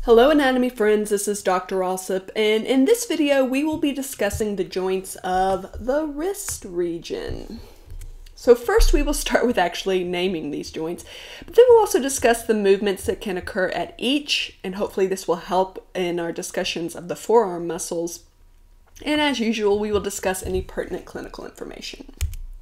Hello anatomy friends, this is Dr. Alsup, and in this video we will be discussing the joints of the wrist region. So first we will start with actually naming these joints, but then we'll also discuss the movements that can occur at each, and hopefully this will help in our discussions of the forearm muscles. And as usual, we will discuss any pertinent clinical information.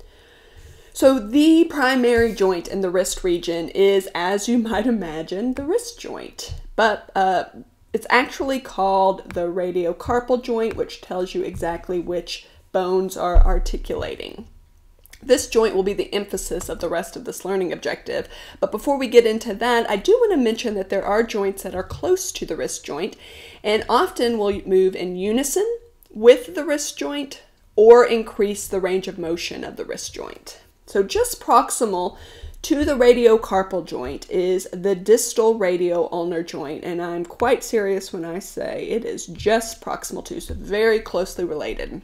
So the primary joint in the wrist region is, as you might imagine, the wrist joint. But it's actually called the radiocarpal joint, which tells you exactly which bones are articulating. This joint will be the emphasis of the rest of this learning objective. But before we get into that, I do want to mention that there are joints that are close to the wrist joint and often will move in unison with the wrist joint or increase the range of motion of the wrist joint. So just proximal to the radiocarpal joint is the distal radio-ulnar joint, and I'm quite serious when I say it is just proximal to, so very closely related.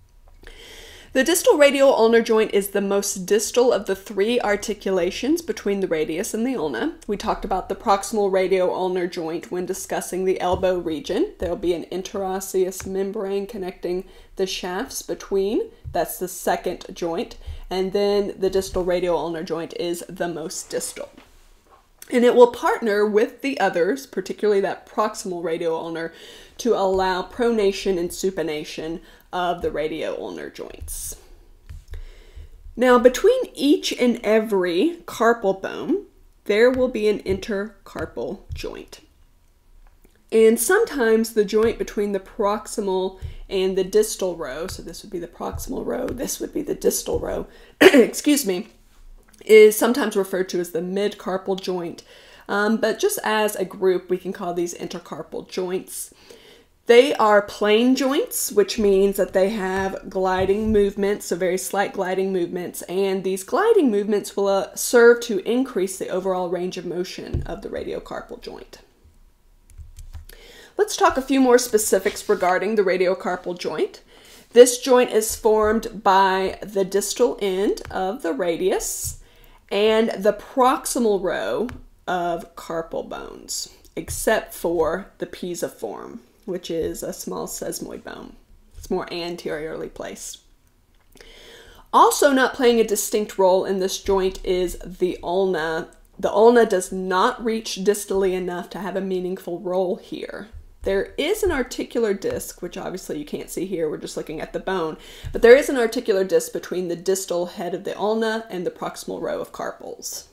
The distal radio-ulnar joint is the most distal of the three articulations between the radius and the ulna. We talked about the proximal radio-ulnar joint when discussing the elbow region. There will be an interosseous membrane connecting the shafts between. That's the second joint. And then the distal radio-ulnar joint is the most distal. And it will partner with the others, particularly that proximal radio-ulnar, to allow pronation and supination of the radio-ulnar joints. Now, between each and every carpal bone, there will be an intercarpal joint. And sometimes the joint between the proximal and the distal row, so this would be the proximal row, this would be the distal row, excuse me, is sometimes referred to as the midcarpal joint. But just as a group, we can call these intercarpal joints. They are plane joints, which means that they have gliding movements, so very slight gliding movements, and these gliding movements will serve to increase the overall range of motion of the radiocarpal joint. Let's talk a few more specifics regarding the radiocarpal joint. This joint is formed by the distal end of the radius and the proximal row of carpal bones, except for the pisiform, which is a small sesamoid bone. It's more anteriorly placed. Also not playing a distinct role in this joint is the ulna. The ulna does not reach distally enough to have a meaningful role here. There is an articular disc, which obviously you can't see here, we're just looking at the bone, but there is an articular disc between the distal head of the ulna and the proximal row of carpals.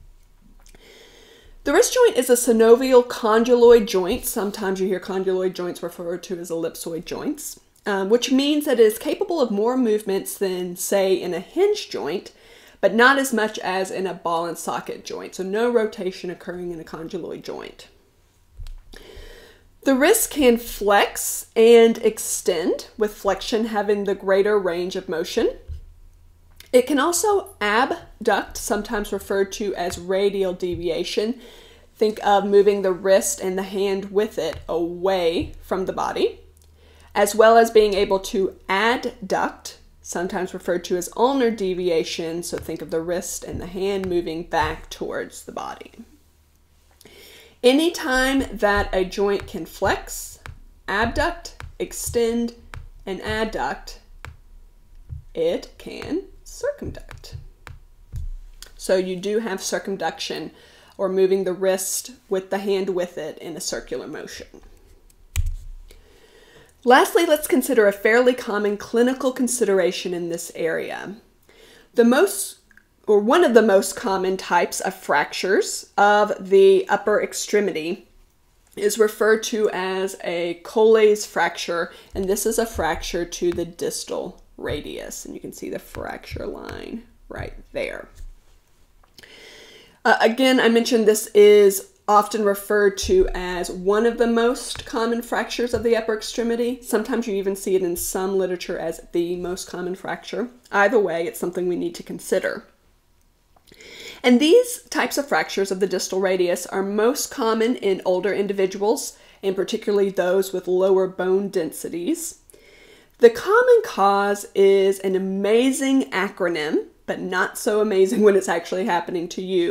The wrist joint is a synovial condyloid joint. Sometimes you hear condyloid joints referred to as ellipsoid joints, which means that it is capable of more movements than, say, in a hinge joint, but not as much as in a ball and socket joint, so no rotation occurring in a condyloid joint. The wrist can flex and extend, with flexion having the greater range of motion. It can also abduct, sometimes referred to as radial deviation. Think of moving the wrist and the hand with it away from the body, as well as being able to adduct, sometimes referred to as ulnar deviation. So think of the wrist and the hand moving back towards the body. Anytime that a joint can flex, abduct, extend, and adduct, it can circumduct. So you do have circumduction, or moving the wrist with the hand with it in a circular motion. Lastly, let's consider a fairly common clinical consideration in this area. One of the most common types of fractures of the upper extremity is referred to as a Colles fracture, and this is a fracture to the distal radius, and you can see the fracture line right there. Again, I mentioned this is often referred to as one of the most common fractures of the upper extremity. Sometimes you even see it in some literature as the most common fracture. Either way, it's something we need to consider. And these types of fractures of the distal radius are most common in older individuals, and particularly those with lower bone densities. The common cause is an amazing acronym, but not so amazing when it's actually happening to you.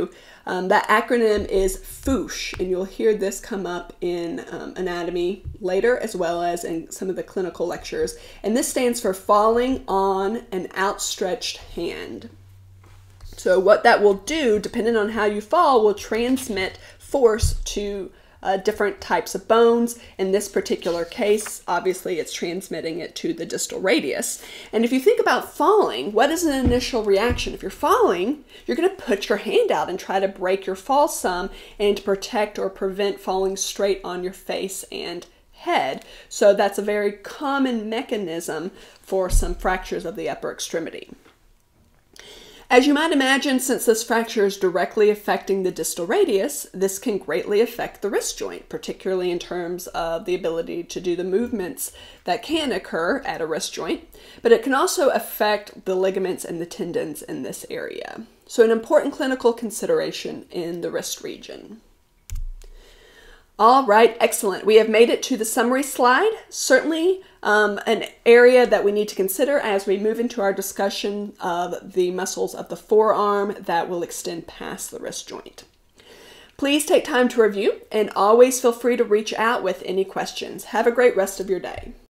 That acronym is FOOSH, and you'll hear this come up in anatomy later, as well as in some of the clinical lectures. And this stands for falling on an outstretched hand. So what that will do, depending on how you fall, will transmit force to different types of bones. In this particular case, obviously it's transmitting it to the distal radius. And if you think about falling, what is an initial reaction? If you're falling, you're going to put your hand out and try to break your fall some and to protect or prevent falling straight on your face and head. So that's a very common mechanism for some fractures of the upper extremity. As you might imagine, since this fracture is directly affecting the distal radius, this can greatly affect the wrist joint, particularly in terms of the ability to do the movements that can occur at a wrist joint, but it can also affect the ligaments and the tendons in this area. So an important clinical consideration in the wrist region. All right, excellent. We have made it to the summary slide. Certainly an area that we need to consider as we move into our discussion of the muscles of the forearm that will extend past the wrist joint. Please take time to review and always feel free to reach out with any questions. Have a great rest of your day.